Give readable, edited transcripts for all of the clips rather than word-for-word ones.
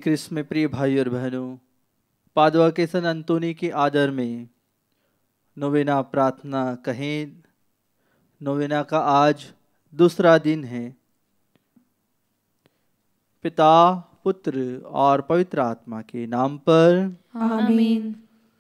ख्रिस्त में प्रिय भाई और बहनों, पादुआ के सन अंतोनी के आदर में नोवेना प्रार्थना कहें। नोवेना का आज दूसरा दिन है। पिता, पुत्र और पवित्र आत्मा के नाम पर आमीन।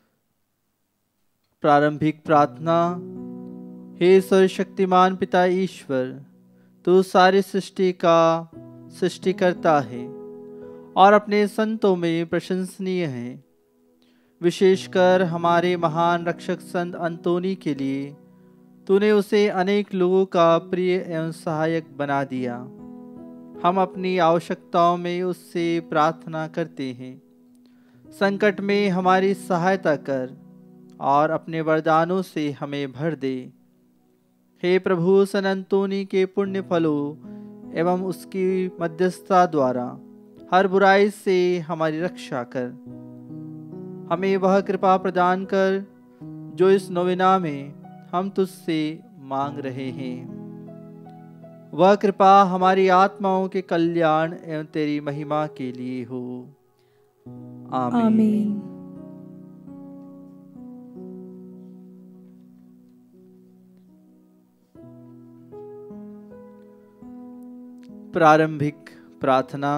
प्रारंभिक प्रार्थना। हे सर्वशक्तिमान पिता ईश्वर, तू सारी सृष्टि का सृष्टिकर्ता है और अपने संतों में प्रशंसनीय है। विशेषकर हमारे महान रक्षक संत अंतोनी के लिए तूने उसे अनेक लोगों का प्रिय एवं सहायक बना दिया। हम अपनी आवश्यकताओं में उससे प्रार्थना करते हैं। संकट में हमारी सहायता कर और अपने वरदानों से हमें भर दे। हे प्रभु, संत अंतोनी के पुण्य फलों एवं उसकी मध्यस्थता द्वारा हर बुराई से हमारी रक्षा कर। हमें वह कृपा प्रदान कर जो इस नोवेना में हम तुझसे मांग रहे हैं। वह कृपा हमारी आत्माओं के कल्याण एवं तेरी महिमा के लिए हो। आमीन। प्रारंभिक प्रार्थना।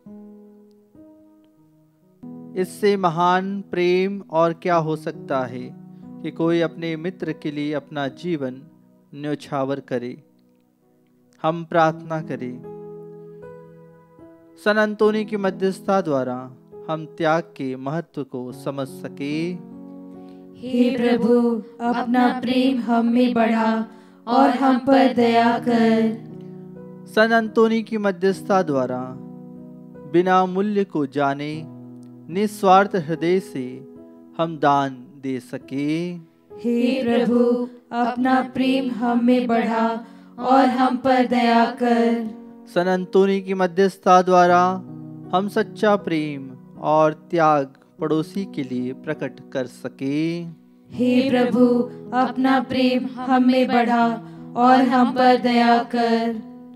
इससे महान प्रेम और क्या हो सकता है कि कोई अपने मित्र के लिए अपना जीवन न्योछावर करे। हम प्रार्थना करें। संत अंतोनी की मध्यस्थता द्वारा हम त्याग के महत्व को समझ सके। हे प्रभु, अपना प्रेम हम में बढ़ा और हम पर दया कर। संत अंतोनी की मध्यस्थता द्वारा बिना मूल्य को जाने निस्वार्थ हृदय से हम दान दे सके। हे प्रभु, अपना प्रेम हम में बढ़ा और हम पर दया कर। संत अंतोनी की मध्यस्थता द्वारा हम सच्चा प्रेम और त्याग पड़ोसी के लिए प्रकट कर सके। हे प्रभु, अपना प्रेम हम में बढ़ा और हम पर दया कर।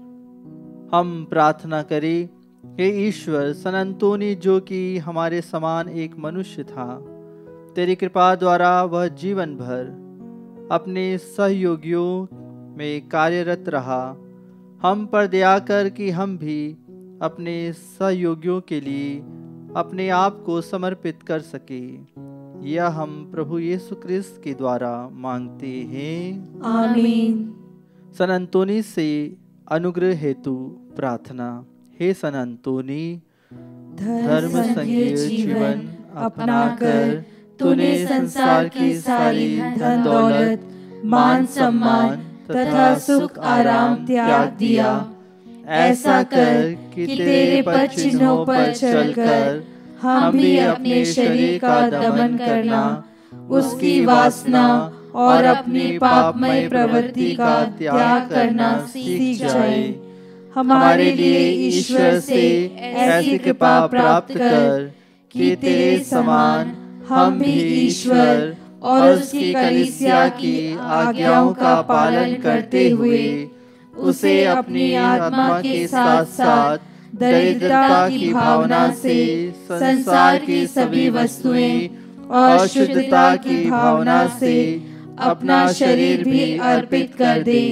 हम प्रार्थना करें। हे ईश्वर, संत अंतोनी जो कि हमारे समान एक मनुष्य था, तेरी कृपा द्वारा वह जीवन भर अपने सहयोगियों में कार्यरत रहा। हम पर दया कर कि हम भी अपने सहयोगियों के लिए अपने आप को समर्पित कर सके। यह हम प्रभु यीशु ख्रिस्त के द्वारा मांगते हैं। आमीन। संत अंतोनी से अनुग्रह हेतु प्रार्थना। हे संत अंतोनी, धर्म संगीय जीवन अपनाकर तूने संसार की सारी धन दौलत, मान सम्मान तथा सुख आराम त्याग दिया। ऐसा कर कि तेरे पद चिन्हों पर चलकर हम भी अपने शरीर का दमन करना, उसकी वासना और अपनी पापमय प्रवृत्ति का त्याग करना सीख जाए। हमारे लिए ईश्वर से ऐसी कृपा प्राप्त कर कि तेरे समान हम भी ईश्वर और उसकी कलीसिया की आज्ञाओं का पालन करते हुए उसे अपनी आत्मा के साथ साथ दरिद्रता की भावना से संसार की सभी वस्तुएं और शुद्धता की भावना से अपना शरीर भी अर्पित कर दे।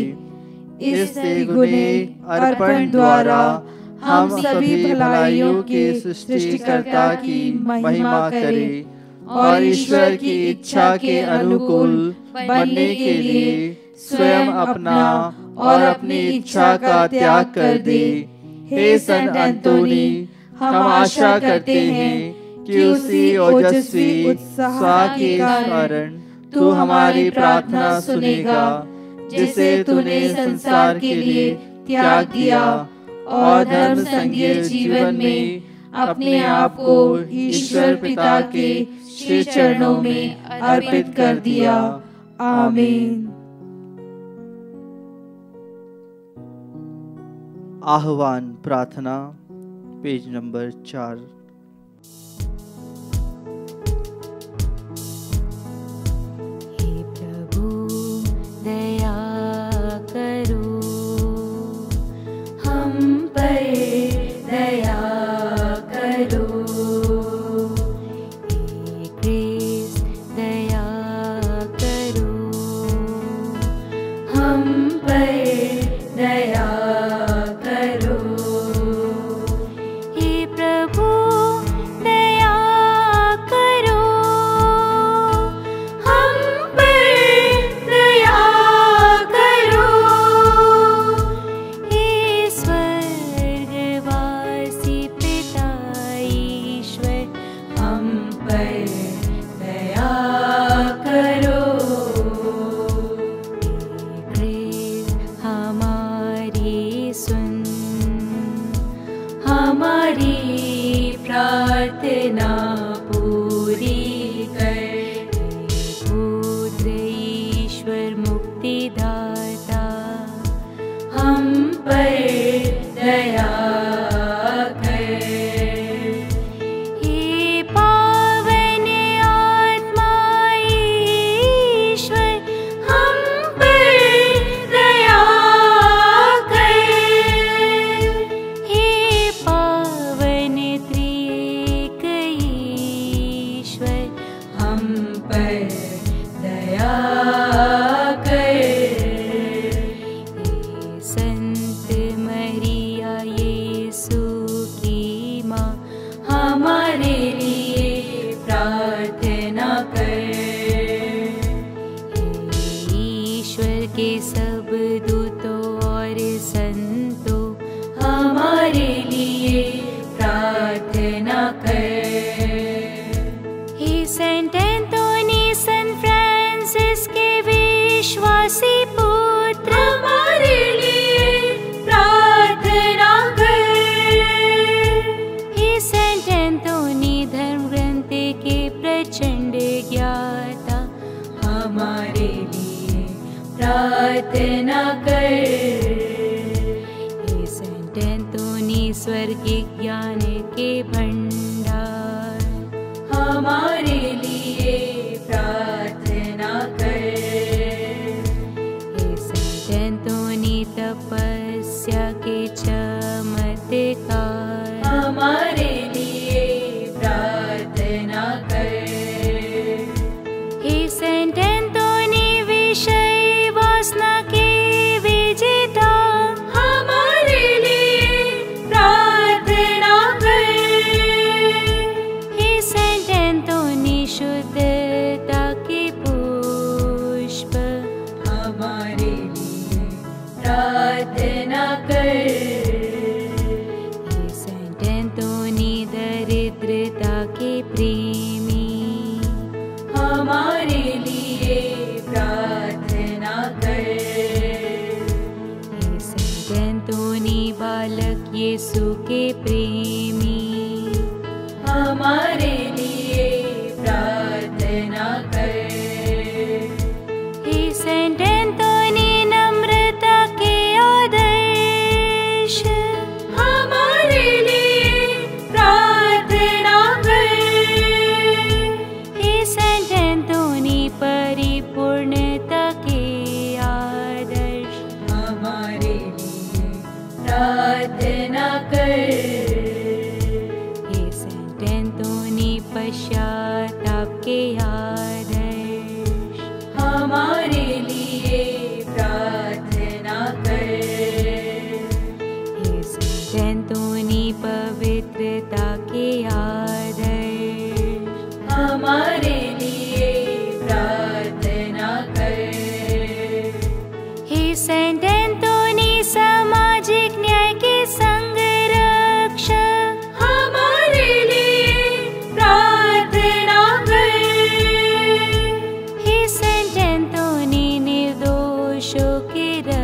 इस गुणे अर्पण द्वारा हम सभी भलाइयों के सृष्टिकर्ता की महिमा करें और ईश्वर की इच्छा के अनुकूल बनने के लिए स्वयं अपना और अपनी इच्छा का त्याग कर दे। हे संत अंतोनी, हम आशा करते हैं कि उसी ओजस्वी उत्साह के कारण तू हमारी प्रार्थना सुनेगा, जिसे तूने संसार के लिए त्याग दिया और धर्म संगीय जीवन में अपने आप को ईश्वर पिता के श्री चरणों में अर्पित कर दिया। आमीन। आह्वान प्रार्थना, पेज नंबर 4। दया करो हम पर, दया करो। के सब दूतों और संतों हमारे लिए प्रार्थना कर। हे सेंट एंथोनी सन फ्रांसिस के विश्वासी पुत्र हमारे लिए प्रार्थना कर। हे सेंट एंथोनी धर्म ग्रंथ के प्रचंड ज्ञाता हमारे लिए प्रार्थना कर। हे सेंट एंथोनी स्वर्गीय ज्ञान के भंडार हमारे लिए प्रार्थना कर। हे सेंट एंथोनी तपस्या के चमत्कार हमारे लिए प्रार्थना कर। हे सेंट एंथोनी विषय वासना के विजेता हमारे लिए प्रार्थना कर। हे सेंट एंथोनी शुद्धता के पुष्प हमारे लिए प्रार्थना कर। हे सेंट एंथोनी दरिद्रता के प्रेमी हमारे लिए प्रार्थना कर। हे सेंट एंथोनी बालक यीशु के प्रेमी हमारे लिए प्रार्थना कर। हे सेंट एंथोनी नम्रता के आदर्श हमारे लिए प्रार्थना कर। हे सेंट एंथोनी परिपूर्णता के आदर्श हमारे लिए प्रार्थना कर। हे सेंट एंथोनी पश्चाताप के आदर्श हमारे लिए प्रार्थना कर। हे सेंट एंथोनी पवित्रता के आदर्श हमारे लिए प्रार्थना कर। हे सेंट एंथोनी सामाजिक न्याय के संरक्षक हमारे लिए प्रार्थना कर। हे सेंट एंथोनी निर्दोषों के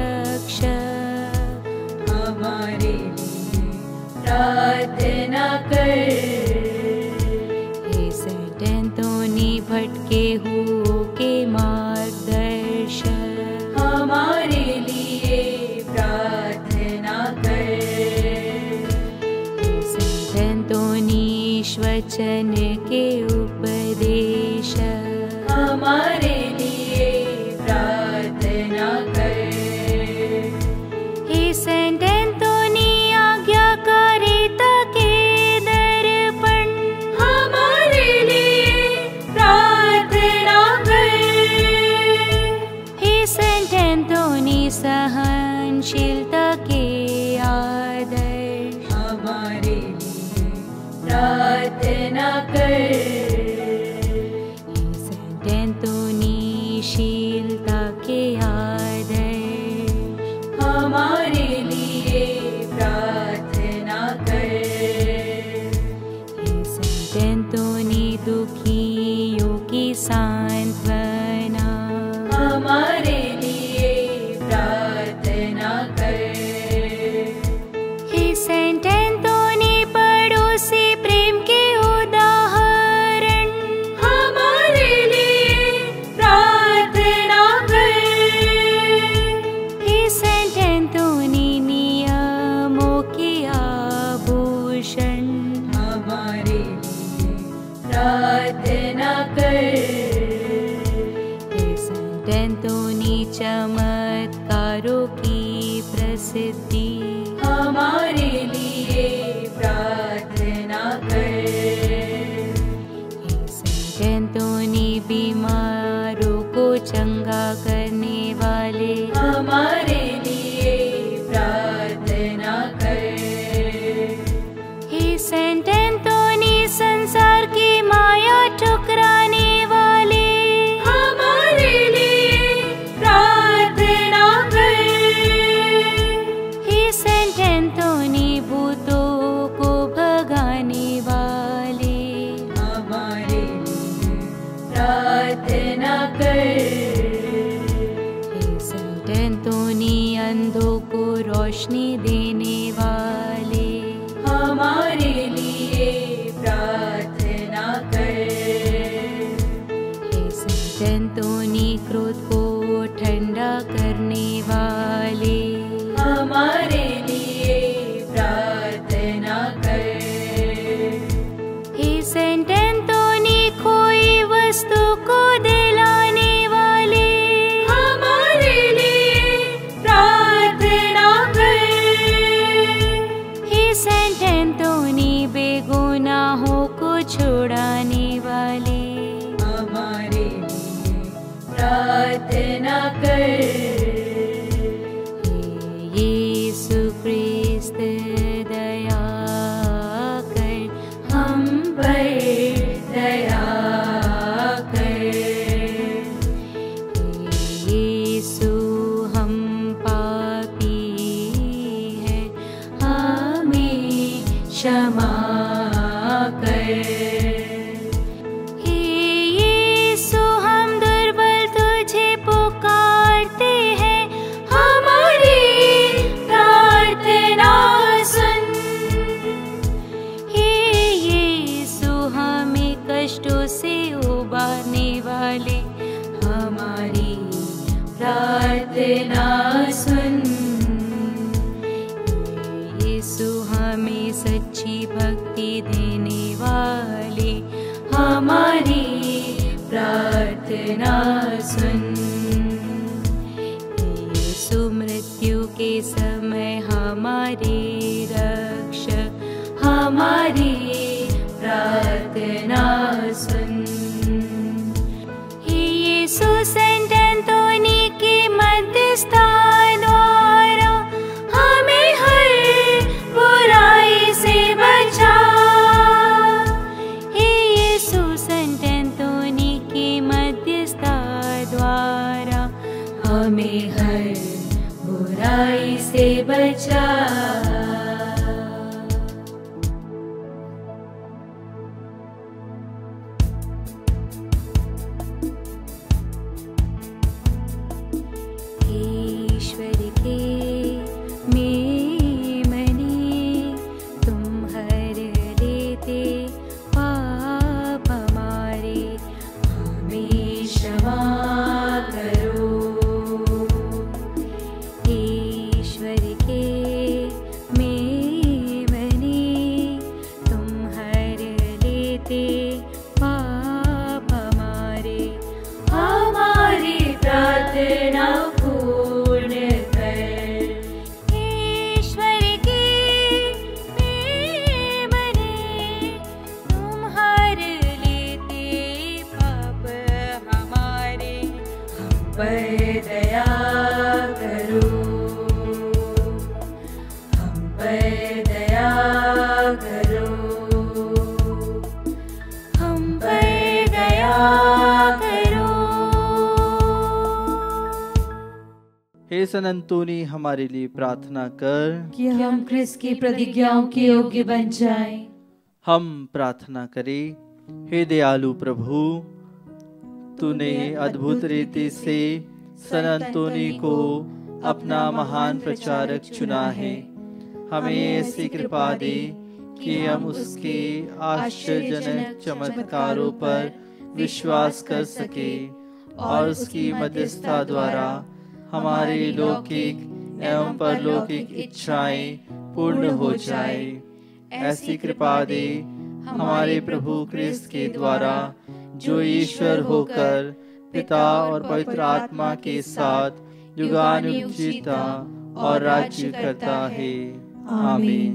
रक्षक हमारे लिए प्रार्थना कर। हे सेंट एंथोनी भटके हुओं के मार्गदर्शक हमारे लिए प्रार्थना कर। हे सेंट एंथोनी वचन के उपदेशक हमारे लिए प्रार्थना कर। हे सेंट एंथोनी आज्ञाकारिता के दर्पण हमारे लिए प्रार्थना कर। हे सेंट एंथोनी सहनशीलता के आदर्श हमारे लिए प्रार्थना कर। हे सेंट एंथोनी शीलता के आदर्श हमारे लिए प्रार्थना कर। हे सेंट एंथोनी दुखियों की सांत्वना हमारे लिए प्रार्थना कर। हे सेंट एंथोनी पड़ोसी प्रेम के उदाहरण हमारे लिए प्रार्थना कर। हे सेंट एंथोनी नियमों के आभूषण हमारे लिए प्रार्थना कर। हे सेंट एंथोनी चमत्कारों की प्रसिद्धि हमारे लिए प्रार्थना कर। हे सेंट एंथोनी बीमारों को चंगा करने वाले हमारे लिए प्रार्थना कर। हे सेंट एंथोनी संसार की माया ठुकराने वाले हमारे लिए प्रार्थना एंटोनी अंधों को रोशनी देने वाले, हमारे लिए प्रार्थना कर। हे संत एंटोनी क्रोध को ठंडा करने वाले, हमारे लिए प्रार्थना कर। हे संत एंटोनी खोई वस्तु को दिलाने वाले, हमारे लिए प्रार्थना कर। हे संत एंटोनी बेगुनाहों को छुड़ाने वाले, हमारे लिए प्रार्थना कर। यीशु क्रिस्त दया कर, हम पर दया कर। यीशु हम पापी हैं, हमें क्षमा कर। हे यीशु हम दुर्बल तुझे पुकारते हैं, हमारी प्रार्थना सुन। हे यीशु हमें कष्टों से उबारने वाले, हमारी प्रार्थना सुन। यीशु हमें सच्ची भक्ति देने वाले, हमारी प्रार्थना सुन। यीशु मृत्यु के समय हमारे रक्षक, हमारी प्रार्थना सुन। हे यीशु संत एंटोनी के मध्यस्थता द्वारा हमें हर बुराई से बचा। हे यीशु संत एंटोनी के मध्यस्थता द्वारा हमें हर बुराई से बचा। ईश्वर के मेमने तुम हर लेते पाप हमारे, हमें क्षमा करो। ईश्वर के मेमने तुम हर लेते पाप हमारे, हमारी प्रार्थना पूर्ण कर। ईश्वर के मेमने तुम हर लेते पाप हमारे, हम पर दया करो। हम पर दया करो। हम पर दया करो। हे सन अंतोनी हमारे लिए प्रार्थना कर। कि हम ख्रिस्त की प्रतिज्ञाओं के योग्य बन जाएं। हम प्रार्थना करें। हे दयालु प्रभु, तूने अद्भुत रीति से सन अंतोनी को अपना महान प्रचारक चुना है। हमें ऐसी कृपा दे कि हम उसके आश्चर्यजनक चमत्कारों पर विश्वास कर सके और उसकी मध्यस्थता द्वारा हमारी लौकिक एवं परलौकिक इच्छाएं पूर्ण हो जाए। ऐसी कृपा दे हमारे प्रभु क्रिस्त के द्वारा, जो ईश्वर होकर पिता और पवित्र आत्मा के साथ युगानुयुग जीता और राज्य करता है। आमीन।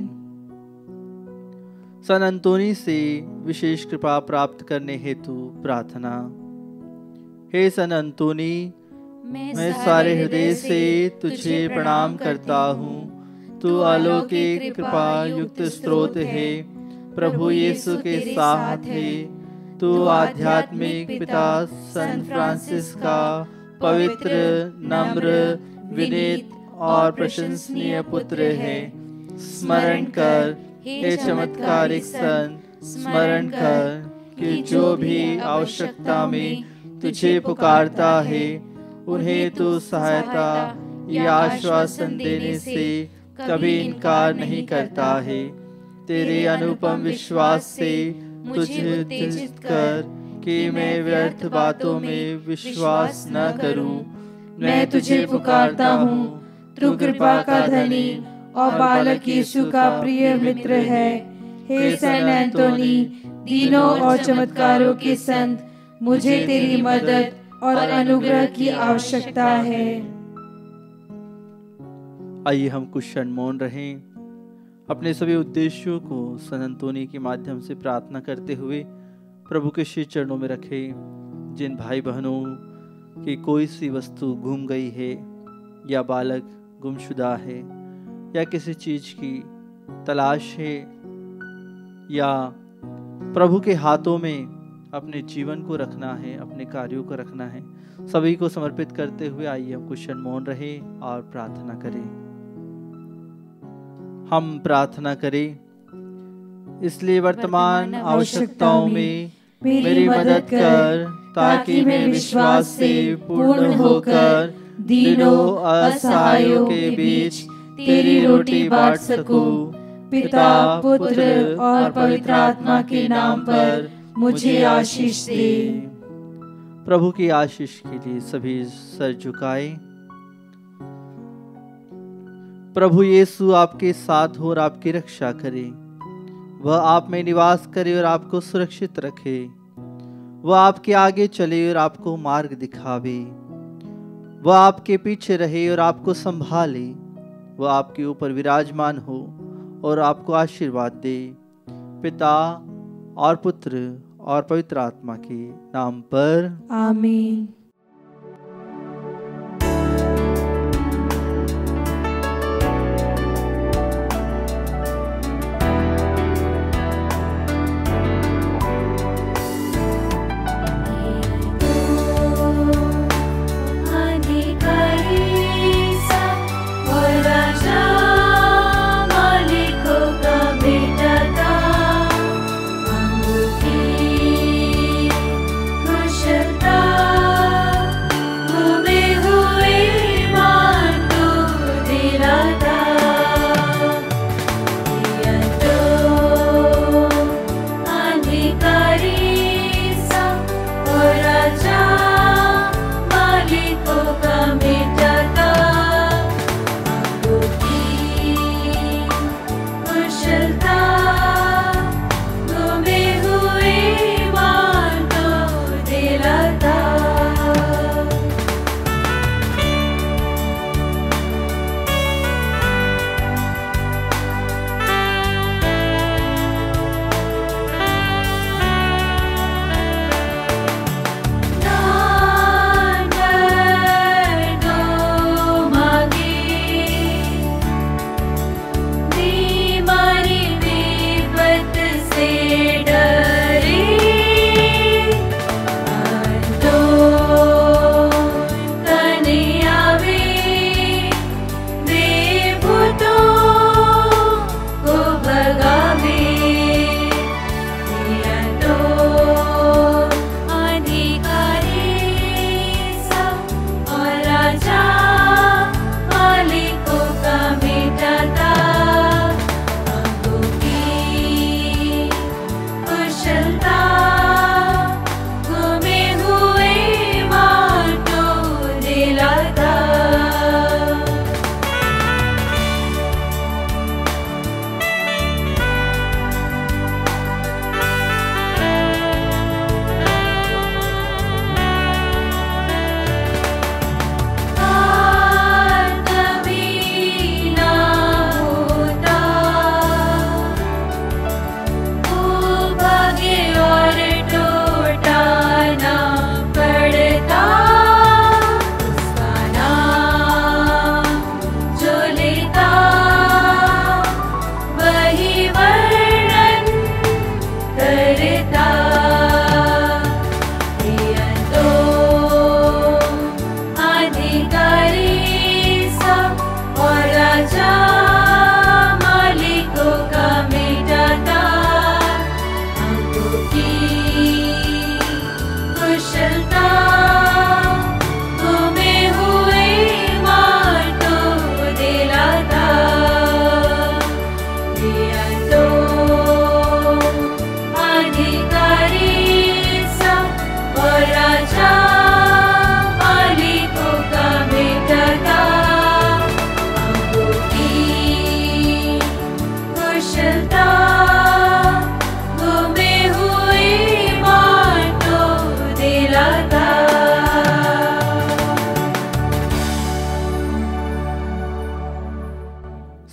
सन अंतोनी से विशेष कृपा प्राप्त करने हेतु प्रार्थना। हे सन अंतोनी, मैं सारे हृदय से तुझे प्रणाम करता हूँ। तू अलौकिक कृपा युक्त स्रोत है, प्रभु यीशु के साथ है। तू आध्यात्मिक पिता सन फ्रांसिस का पवित्र, नम्र, विनीत और प्रशंसनीय पुत्र है। स्मरण कर हे चमत्कारिक संत, स्मरण कर कि जो भी आवश्यकता में तुझे पुकारता है, उन्हें तू सहायता या आश्वासन देने से कभी इनकार नहीं करता है। तेरे अनुपम विश्वास से मुझे उत्तेजित कर कि मैं व्यर्थ बातों में विश्वास न करूं। मैं तुझे पुकारता हूँ, तू कृपा का धनी और बालक यीशु का प्रिय मित्र है। हे सैन एंटोनी, दीनों और चमत्कारों के संत, मुझे तेरी मदद और अनुग्रह की आवश्यकता है। आइए हम कुछ क्षण मौन रहें, अपने सभी उद्देश्यों को सैन एंटोनी के माध्यम से प्रार्थना करते हुए प्रभु के श्री चरणों में रखें। जिन भाई बहनों की कोई सी वस्तु गुम गई है या बालक गुमशुदा है या किसी चीज की तलाश है या प्रभु के हाथों में अपने जीवन को रखना है, अपने कार्यों को रखना है, सभी को समर्पित करते हुए आइए हम कुछ क्षण मौन रहें और प्रार्थना करें। हम प्रार्थना करें, इसलिए वर्तमान आवश्यकताओं में मेरी मदद कर, ताकि मैं विश्वास से पूर्ण होकर दीनों असहायों के बीच तेरी रोटी बांट सकूं। पिता, पुत्र और पवित्र आत्मा के नाम पर मुझे आशीष दे। प्रभु की आशीष के लिए सभी सर झुकाए। प्रभु यीशु आपके साथ हो और आपकी रक्षा करे। वह आप में निवास करे और आपको सुरक्षित रखे। वह आपके आगे चले और आपको मार्ग दिखावे। वह आपके पीछे रहे और आपको संभाले। वह आपके ऊपर विराजमान हो और आपको आशीर्वाद दे। पिता और पुत्र और पवित्र आत्मा के नाम पर आमीन। खुशता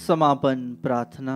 समापन प्रार्थना।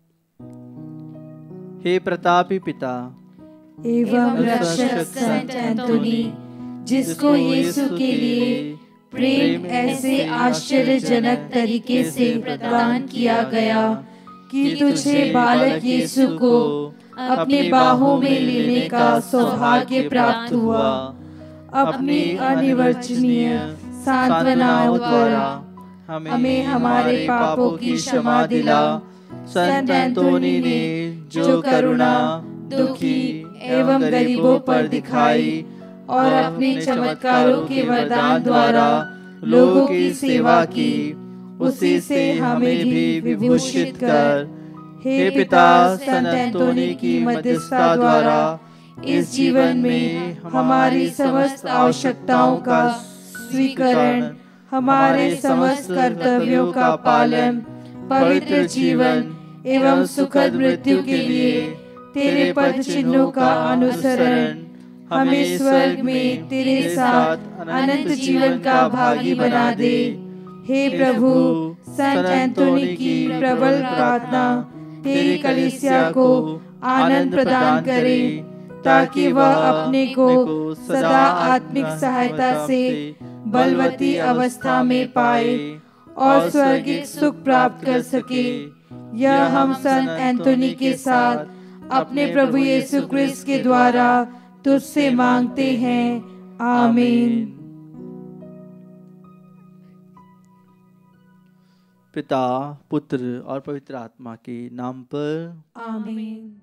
हे प्रतापी पिता एवं रक्षक संत एंथोनी, जिसको यीशु के लिए प्रेम ऐसे आश्चर्यजनक तरीके से प्रदान किया गया कि तुझे बालक यीशु को अपने बाहों में लेने का सौभाग्य प्राप्त हुआ, अपनी अनिवर्चनीय सांत्वनाओं द्वारा हमें हमारे पापों की क्षमा दिला। संत एंथोनी ने जो करुणा दुखी एवं गरीबों पर दिखाई और अपने चमत्कारों के वरदान द्वारा लोगों की सेवा की, उसी से हमें भी विभूषित कर। हे पिता, संत एंथोनी की मध्यस्थता द्वारा इस जीवन में हमारी समस्त आवश्यकताओं का स्वीकरण, हमारे समस्त कर्तव्यों का पालन, पवित्र जीवन एवं सुखद मृत्यु के लिए तेरे पद चिन्हों का अनुसरण, हमें स्वर्ग में तेरे साथ अनंत जीवन का भागी बना दे। हे प्रभु, संत एंथोनी की प्रबल प्रार्थना तेरी कलीसिया को आनंद प्रदान करे, ताकि वह अपने को सदा आत्मिक सहायता से बलवती अवस्था में पाए और स्वर्गिक सुख प्राप्त कर सके। यह हम संत एंथोनी के साथ अपने प्रभु यीशु क्रिस्त के द्वारा तुझसे मांगते हैं। आमीन। पिता, पुत्र और पवित्र आत्मा के नाम पर आमीन।